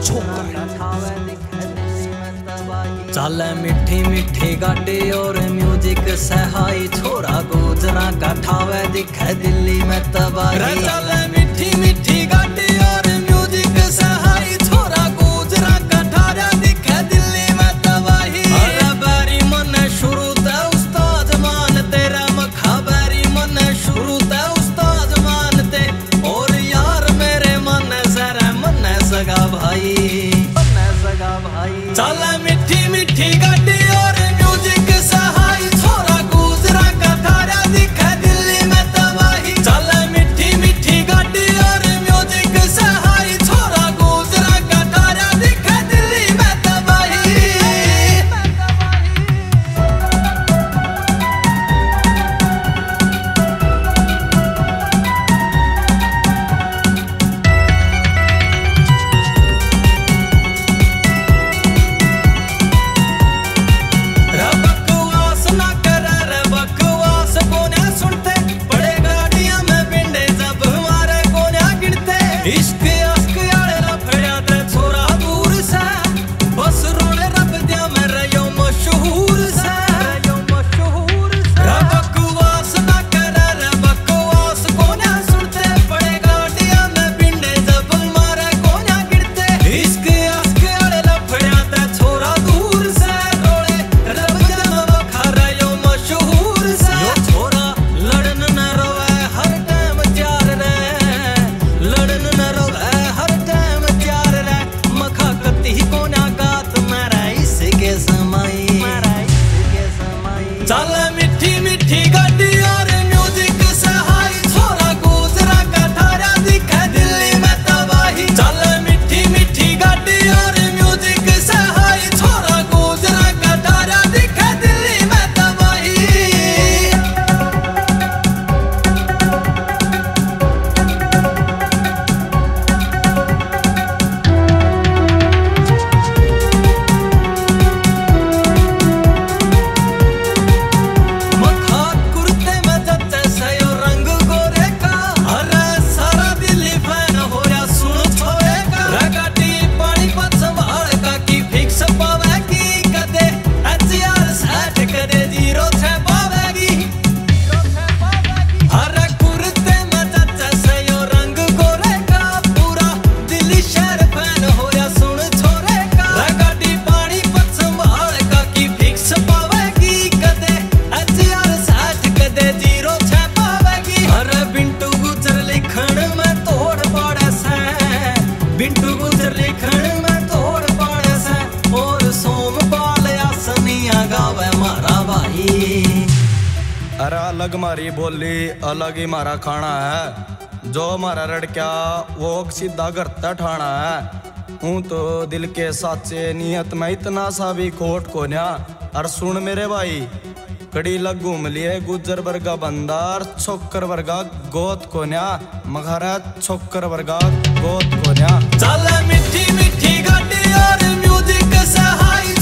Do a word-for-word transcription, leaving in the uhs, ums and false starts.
चल मिठी मिठी गाड़ी और म्यूजिक सहाई, छोरा गुजरा का ठावे दिखे दिल्ली में तबाही। चल मिठी मिठी गाड़ी और म्यूजिक सहाई, छोरा गुजरा का ठावे दिखे दिल्ली में तबाही। अरे बैरी मन शुरू ते उस्ताद मान तेरा मखा, बैरी मन शुरू ते उस्ताद मानते, और यार मेरे मन जरा मन सगा भाई, मन सगा भाई। चल मिठी मिठी गाड़ी और म्यूजिक सहाई, छोरा गुजरा का ठारा दिखे दिल्ली में तबाही। चल मिठी मिठी गाड़ी और म्यूजिक सहाई, छोरा गुजरा का ठारा दिखे दिल्ली में तबाही। इश्क अश्क आले लफड़िया ते छोरा दूर से, बस रोने रब दिया मैं रहो मशहूर से, रहो मशहूर से। रे बकवास ना करे रे बकवास कोन्या सुनते, बड़े गाड़िया में पिंडे जब मारे कोन्या गिरते। इश्क अश्क आले लफड़िया ते छोरा दूर से, रोने रब दिया मैं खा रहो मशहूर से। यो छोरा लड़न न रोवे हर टाइम तैयार रे, लड़न न रोवे हर टाइम तैयार रे, मखा कती कोना गात मारा इसके समाई, मारा इसके समाई। चल मिठी मिठी गाड़ी और म्यूजिक सहाई, छोरा गुजरा का ठारा दिखे दिल्ली में तबाही। चल मिठी मिठी गाड़ी और म्यूजिक सहाई, छोरा गुजरा का ठारा दिखे दिल्ली में तबाही। मखा कुर्ते में जच्चे सयो रंग गोरे का, अरे सारा दिल्ली फैन हो रहा सुन छोरे का। रे गाड़ी पानी पत संभाल का की फिक्स पावेगी, कदे एचआर सेट कदे जीरो छह पावेगी, अरे कुर्ते में जच्चे सयो रंग गोरे का, पूरा दिल्ली शहर फैन हो रहा सुन छोरे का। रे गाड़ी पानी पत संभाल का की फिक्स पावेगी, कदे एचआर सेट कदे जीरो छह पावेगी। अरे बिंटू गुजर लिखण में तोड़ पाड़े से, बिंटू गुजर लिखण में तोड़ पाड़े से, और सोमपाल आसनिया गावे मारा भाई। अरे अलग मारी बोली अलग ही मारा खाना है, जो मारा लड़का वो सीधा करता ठाना है। हूँ तो दिल के साचे नियत में इतना सा भी खोट को न्या। और सुन मेरे भाई, कड़ी लग घूम लिए गुजर वर्गा बंदार, छोकर वर्गा गोत को न्या, मघारा छोकर वर्गा गोत को न्या। चल मिठी मिठी गाड़ी और म्यूजिक सहाई,